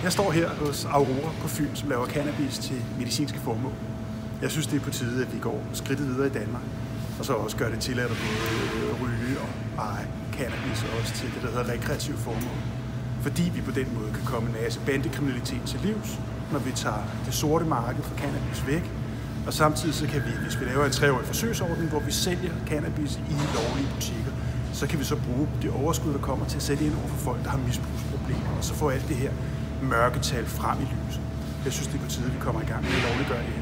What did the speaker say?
Jeg står her hos Aurora på Fyn, som laver cannabis til medicinske formål. Jeg synes, det er på tide, at vi går skridtet videre i Danmark, og så også gør det tilladt at både ryge og eje cannabis også til det, der hedder rekreativ formål. Fordi vi på den måde kan komme en masse bandekriminalitet til livs, når vi tager det sorte marked for cannabis væk. Og samtidig så kan vi, hvis vi laver en 3-årig forsøgsordning, hvor vi sælger cannabis i lovlige butikker, så kan vi så bruge det overskud, der kommer til at sætte ind over for folk, der har misbrugsproblemer, og så få alt det her mørketal frem i lyset. Jeg synes, det er på tide, at vi kommer i gang med at lovliggøre det her.